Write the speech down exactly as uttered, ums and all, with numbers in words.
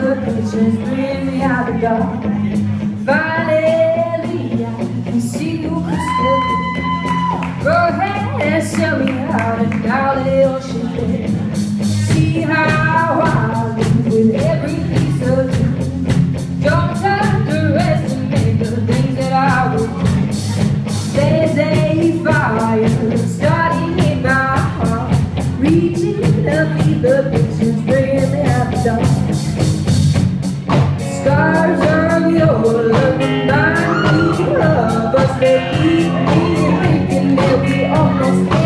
the pictures bring me out the dark. Finally, I can see you crystal clear. Go ahead and show me how to dial the ocean there. See how I live with every piece of you. Don't underestimate the things that I would do. There's a fire starting in my heart, reaching to feed the pictures bringing me out the dark. Scars of your love remind me of us. They keep me thinking that we almost